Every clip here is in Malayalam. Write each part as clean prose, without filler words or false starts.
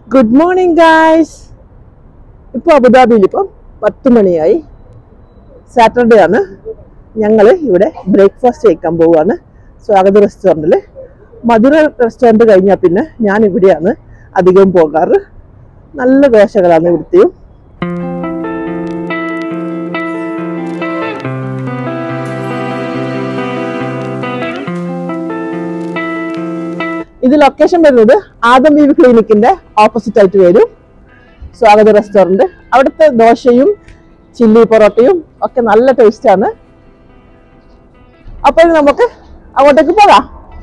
Good morning, guys. ഇപ്പോൾ അബുദാബിയിൽ ഇപ്പം 10 മണിയായി. സാറ്റർഡേ ആണ്. ഞങ്ങൾ ഇവിടെ ബ്രേക്ക്ഫാസ്റ്റ് കഴിക്കാൻ പോവുകയാണ്. സ്വാഗത റെസ്റ്റോറൻറ്റിൽ. മധുര റെസ്റ്റോറൻറ്റ് കഴിഞ്ഞാൽ പിന്നെ ഞാൻ ഇവിടെയാണ് അധികവും പോകാറ്. നല്ല ദോശകളാണ് ഇവിടുത്തെയും. ഇത് ലൊക്കേഷൻ വരുന്നത് ആദം ബീവി ക്ലിനിക്കിന്റെ ഓപ്പോസിറ്റ് ആയിട്ട് വരും. സ്വാഗത റെസ്റ്റോറൻറ്റ്. അവിടുത്തെ ദോശയും ചില്ലി പൊറോട്ടയും ഒക്കെ നല്ല ടേസ്റ്റാണ്. അപ്പോൾ നമുക്ക് അങ്ങോട്ടേക്ക് പോകാം.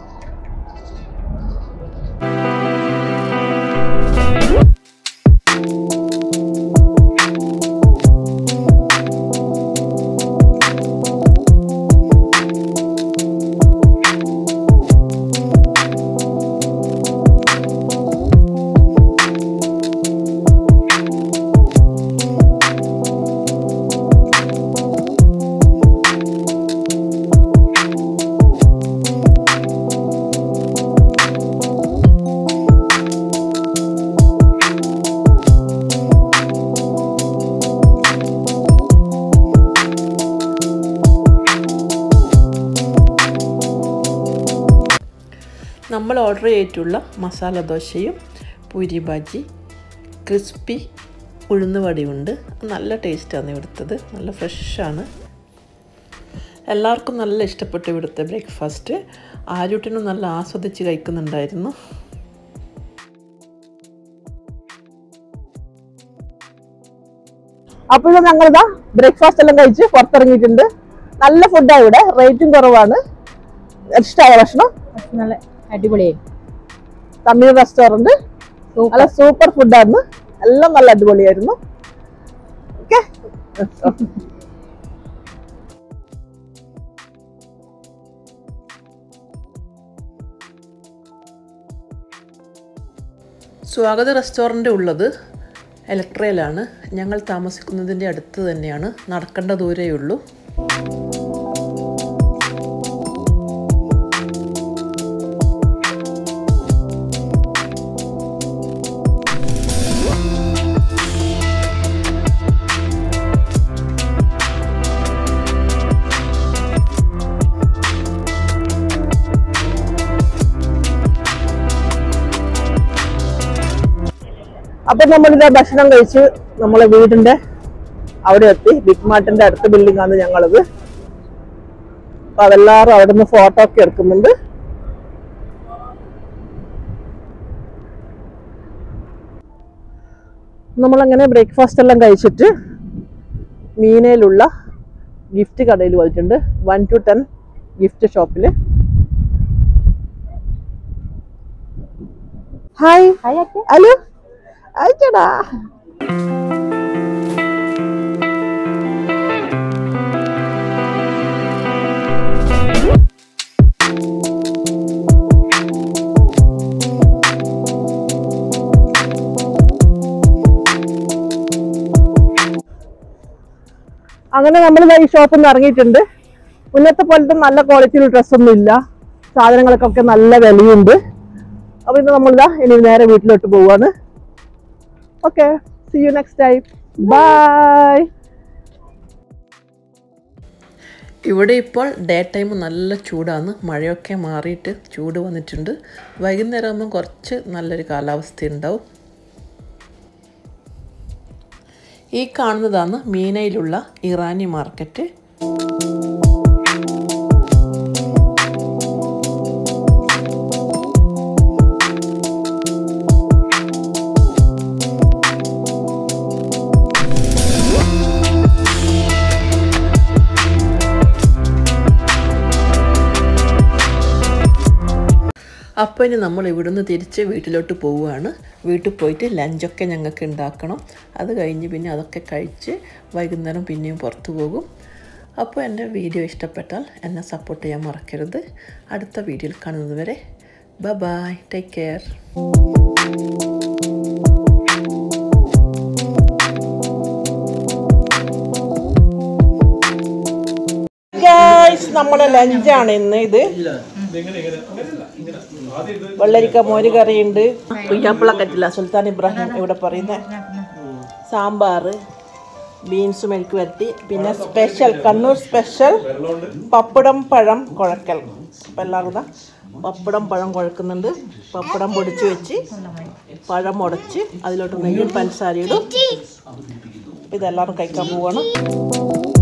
നമ്മൾ ഓർഡർ ചെയ്തിട്ടുള്ള മസാല ദോശയും പൂരി ബാജി ക്രിസ്പി ഉഴുന്ന് വടയുണ്ട്. നല്ല ടേസ്റ്റാണ് ഇവിടുത്തത്. നല്ല ഫ്രഷാണ്. എല്ലാവർക്കും നല്ല ഇഷ്ടപ്പെട്ടു ഇവിടുത്തെ ബ്രേക്ക്ഫാസ്റ്റ്. ആരൂട്ടിനും നല്ല ആസ്വദിച്ച് കഴിക്കുന്നുണ്ടായിരുന്നു. അപ്പോൾ ഞങ്ങളിതാ ബ്രേക്ക്ഫാസ്റ്റ് എല്ലാം കഴിച്ച് പുറത്തിറങ്ങിയിട്ടുണ്ട്. നല്ല ഫുഡാണ് ഇവിടെ. റേറ്റും കുറവാണ്. ഇഷ്ടമായ ഭക്ഷണം നല്ല അടിപൊളിയായി. തമിഴ് റെസ്റ്റോറൻറ്റ് നല്ല സൂപ്പർ ഫുഡായിരുന്നു. എല്ലാം നല്ല അടിപൊളിയായിരുന്നു. ഓക്കെ, സ്വാഗത റെസ്റ്റോറൻറ്റ് ഉള്ളത് എലക്ട്രയിലാണ്. ഞങ്ങൾ താമസിക്കുന്നതിൻ്റെ അടുത്ത് തന്നെയാണ്. നടക്കേണ്ട ദൂരമേ അപ്പൊ നമ്മളിത് ഭക്ഷണം കഴിച്ച് നമ്മളെ വീടിന്റെ അവിടെ എത്തി. ബിഗ് മാർട്ടിന്റെ അടുത്ത ബിൽഡിംഗ് ആണ് ഞങ്ങളത്. അപ്പൊ അതെല്ലാവരും അവിടെ നിന്ന് ഫോട്ടോ ഒക്കെ എടുക്കുന്നുണ്ട്. നമ്മളങ്ങനെ ബ്രേക്ക്ഫാസ്റ്റ് എല്ലാം കഴിച്ചിട്ട് മീനയിലുള്ള ഗിഫ്റ്റ് കടയിൽ പോയിട്ടുണ്ട്. 1 to 10 ഗിഫ്റ്റ് ഷോപ്പിൽ. ഹായ് ഹലോ അയച്ചടാ. അങ്ങനെ നമ്മൾ ഈ ഷോപ്പിൽ നിന്ന് ഇറങ്ങിയിട്ടുണ്ട്. മുന്നത്തെ പോലത്തെ നല്ല ക്വാളിറ്റിയുള്ള ഡ്രസ്സൊന്നും ഇല്ല. സാധനങ്ങൾക്കൊക്കെ നല്ല വിലയുണ്ട്. അപ്പോൾ ഇത് നമ്മളിതാ ഇനി നേരെ വീട്ടിലോട്ട് പോവാണ്. Okay, see you next time. Bye. ഇവിടെ ഇപ്പോൾ ഡേ ടൈം നല്ല ചൂടാണ്. മഴയൊക്കെ മാറിയിട്ട് ചൂട് വന്നിട്ടുണ്ട്. വൈകുന്നേരം ആകുമ്പോൾ കുറച്ച് നല്ലൊരു കാലാവസ്ഥ ഉണ്ടാവും. ഈ കാണുന്നതാണ് മീനയിലുള്ള ഇറാനി മാർക്കറ്റ്. അപ്പോൾ ഇനി നമ്മൾ ഇവിടുന്ന് തിരിച്ച് വീട്ടിലോട്ട് പോവുകയാണ്. വീട്ടിൽ പോയിട്ട് ലഞ്ചൊക്കെ ഞങ്ങൾക്ക് ഉണ്ടാക്കണം. അത് കഴിഞ്ഞ് പിന്നെ അതൊക്കെ കഴിച്ച് വൈകുന്നേരം പിന്നെയും പുറത്തു പോകും. അപ്പോൾ എൻ്റെ വീഡിയോ ഇഷ്ടപ്പെട്ടാൽ എന്നെ സപ്പോർട്ട് ചെയ്യാൻ മറക്കരുത്. അടുത്ത വീഡിയോയിൽ കാണുന്നത് വരെ ബൈ, ടേക്ക് കെയർ. ഗൈസ്, നമ്മുടെ ലഞ്ചാണ് ഇന്ന് ഇത്. വെള്ളരിക്ക മോര് കറിയുണ്ട്, കുയ്യാപ്പിളക്കറ്റില്ല സുൽത്താൻ ഇബ്രാഹിം ഇവിടെ പറയുന്ന സാമ്പാർ, ബീൻസ് മെഴുക്ക് വരട്ടി, പിന്നെ സ്പെഷ്യൽ കണ്ണൂർ സ്പെഷ്യൽ പപ്പടം പഴം കുഴക്കൽ. അപ്പം എല്ലാവരും പപ്പടം പഴം കുഴക്കുന്നുണ്ട്. പപ്പടം പൊടിച്ച് വെച്ച് പഴം ഉടച്ച് അതിലോട്ട് നെയ്യും പഞ്ചസാരയിടും. ഇതെല്ലാവരും കഴിക്കാൻ പോവാണ്.